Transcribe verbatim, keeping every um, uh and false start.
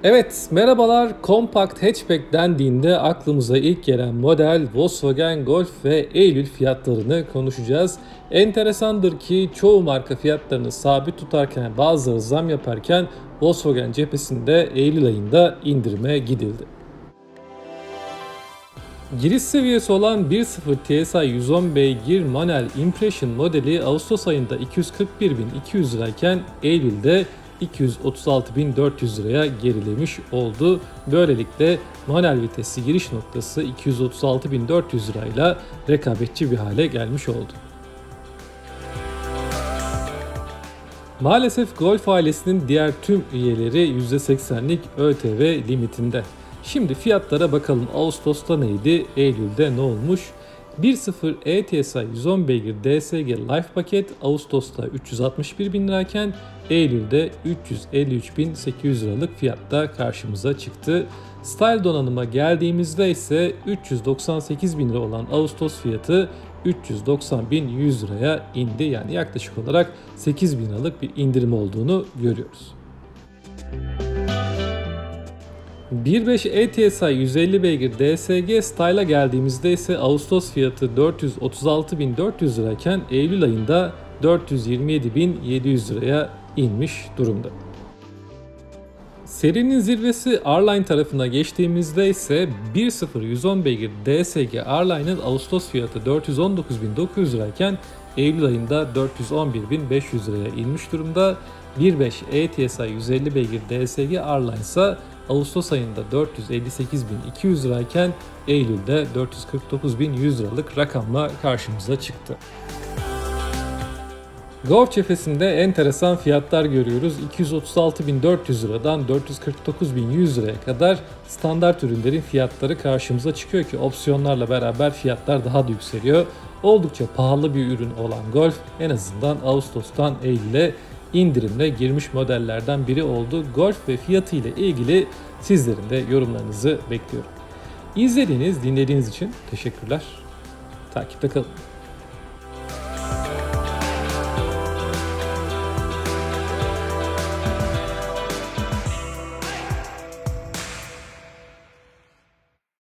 Evet, merhabalar. Compact hatchback dendiğinde aklımıza ilk gelen model Volkswagen Golf ve Eylül fiyatlarını konuşacağız. Enteresandır ki çoğu marka fiyatlarını sabit tutarken bazıları zam yaparken Volkswagen cephesinde Eylül ayında indirime gidildi. Giriş seviyesi olan bir nokta sıfır T S I yüz on beygir manuel Impression modeli Ağustos ayında iki yüz kırk bir bin iki yüz lirayken Eylül'de iki yüz otuz altı bin dört yüz liraya gerilemiş oldu. Böylelikle manuel vitesli giriş noktası iki yüz otuz altı bin dört yüz lirayla rekabetçi bir hale gelmiş oldu. Maalesef Golf ailesinin diğer tüm üyeleri yüzde seksenlik ÖTV limitinde. Şimdi fiyatlara bakalım. Ağustos'ta neydi? Eylül'de ne olmuş? bir nokta sıfır E T S I yüz on beygir D S G Life paket Ağustos'ta üç yüz altmış bir bin lirayken Eylül'de üç yüz elli üç bin sekiz yüz liralık fiyatta karşımıza çıktı. Style donanıma geldiğimizde ise üç yüz doksan sekiz bin lira olan Ağustos fiyatı üç yüz doksan bin yüz liraya indi. Yani yaklaşık olarak sekiz bin liralık bir indirim olduğunu görüyoruz. bir nokta beş E T S I yüz elli beygir D S G Style'a geldiğimizde ise Ağustos fiyatı dört yüz otuz altı bin dört yüz lirayken Eylül ayında dört yüz yirmi yedi bin yedi yüz liraya inmiş durumda. Serinin zirvesi R-Line tarafına geçtiğimizde ise bir nokta sıfır yüz on beygir D S G R-Line'ın Ağustos fiyatı dört yüz on dokuz bin dokuz yüz lirayken Eylül ayında dört yüz on bir bin beş yüz liraya inmiş durumda. bir nokta beş E T S I yüz elli beygir D S G R-Line ise Ağustos ayında dört yüz elli sekiz bin iki yüz lirayken Eylül'de dört yüz kırk dokuz bin yüz liralık rakamla karşımıza çıktı. Golf cephesinde enteresan fiyatlar görüyoruz. iki yüz otuz altı bin dört yüz liradan dört yüz kırk dokuz bin yüz liraya kadar standart ürünlerin fiyatları karşımıza çıkıyor ki opsiyonlarla beraber fiyatlar daha da yükseliyor. Oldukça pahalı bir ürün olan Golf en azından Ağustos'tan Eylül'e indirimle girmiş modellerden biri oldu. Golf ve fiyatı ile ilgili sizlerin de yorumlarınızı bekliyorum. İzlediğiniz, dinlediğiniz için teşekkürler. Takipte kalın.